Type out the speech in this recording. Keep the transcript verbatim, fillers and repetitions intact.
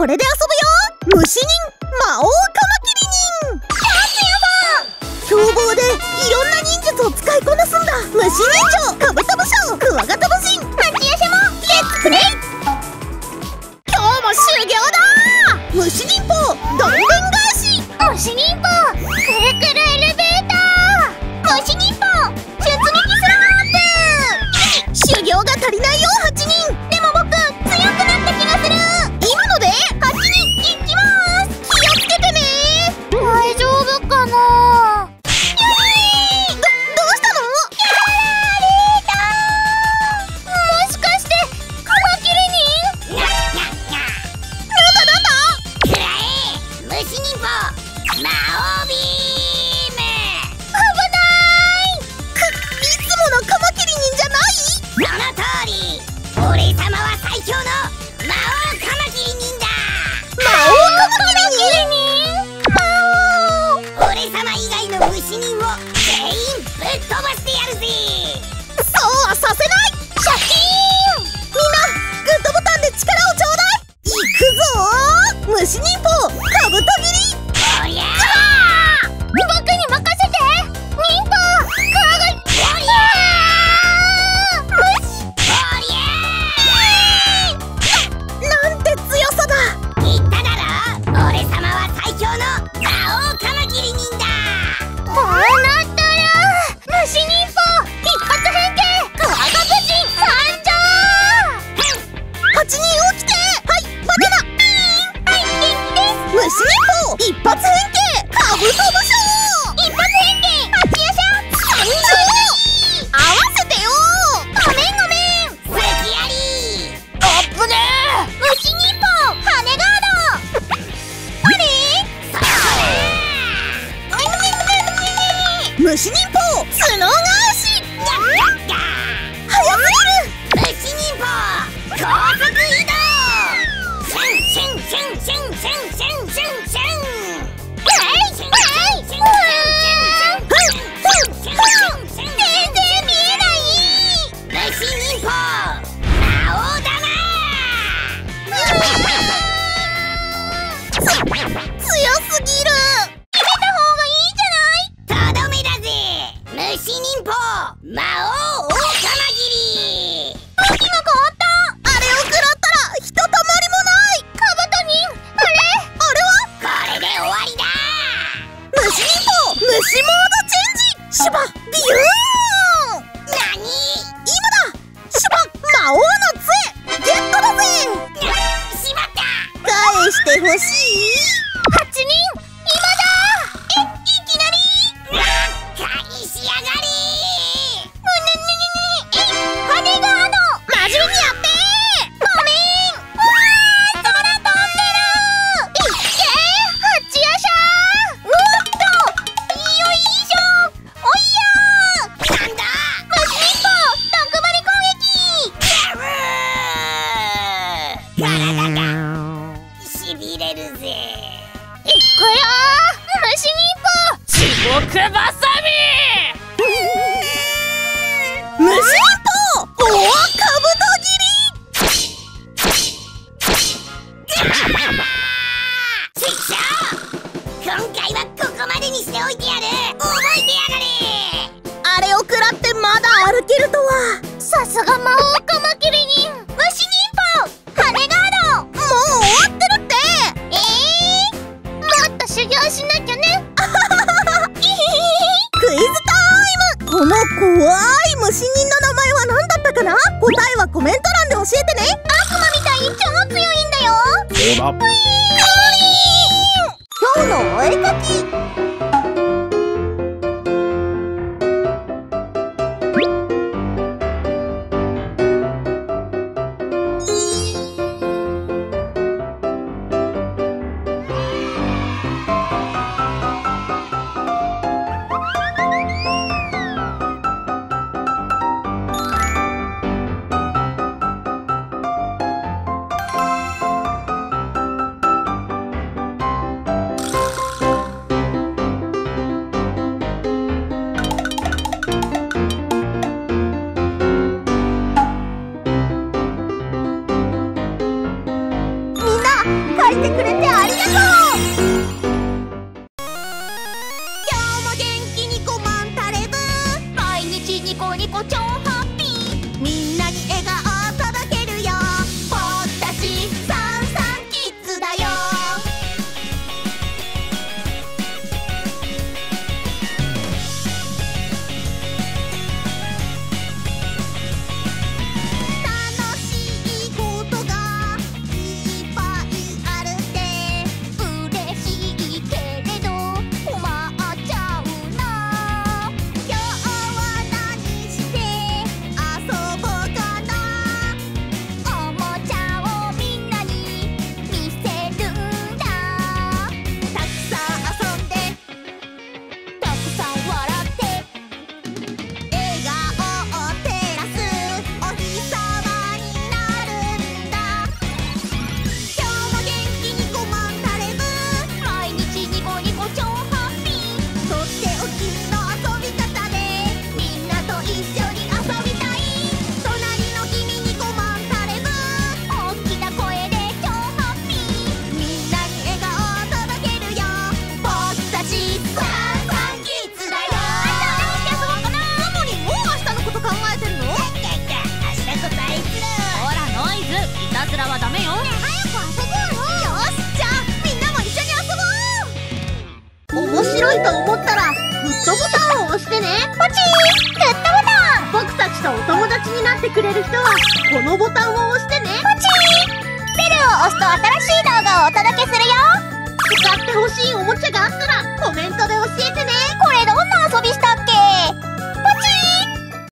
これで遊ぶよ。虫人魔王カマキリ人。強暴でいろんな忍術を使いこなすんだ。虫人長、カブトムショウ、クワガタムシン、町屋シャモ、レッツプレイ。今日も修行だ。虫忍法どんでん返し。虫忍法くるくるエレベーター。虫忍法出撃するロープ。修行が足りないよはちにん。でも僕強くなった気がする。今のではちにんいきます。気をつけてね。大丈夫かな。虫忍法カブト切り。おりゃー、僕に任せて。忍法かがい。おりゃー、虫。おりゃー、なんて強さだ。言っただろ、俺様は最強の魔王カマキリ人だ。こうなったら虫忍法一発変形カワガブジン参上。はちにん起きて。はい、バナナ。虫忍法一発変形カブトムショウ。一発変形町屋シャ参上。合わせてよ。ごめんごめん。好きやり。おっぶねー。虫忍法羽ガード。あれ虫忍法角返し。早すぎる。虫忍法高速移動。シュンシュンシュンシュンシュンシュンシュンシュン。全然見えない。虫忍法魔王だな。強すぎる。決めた方がいいじゃない。とどめだぜ。虫忍法魔王オオカマキリ。武器が変わった。あれを食らったらひとたまりもない。カブト人あれあれはこれで終わりだ。虫忍法虫モードチェンジ。シュバビューン。なに今だ。シュバ魔王の杖ゲットだぜ。しまった。返してほしい。はちにん今だ。えいきなり。返しやがれ。むねねねね。え羽ガード真面目にやって。ごめん。うわー空飛んでる。いっけーはちやしゃー。うっとよいしょ。おいやー。なんだ虫忍法毒針攻撃。体がしびれるぜ。いっくよー。虫忍法地獄バサミ。虫忍法オオカブト切り。ちっしょ今回はここまでにしておいてやる。覚えてやがれ。あれを食らってまだ歩けるとは。さすが魔王カマキリ人。虫忍法羽ガード。もう終わってるって。えー、もっと修行しなきゃね。クイズタイム。この怖い虫人の名前は何だったかな。答えはコメント欄で教えてね。悪魔みたいに超強いんだよ。 そうだ。 今日のお絵かき。 ちとお友達になってくれる人はこのボタンを押してね。 ポチー。ベルを押すと新しい動画をお届けするよ。 使ってほしいおもちゃがあったらコメントで教えてね。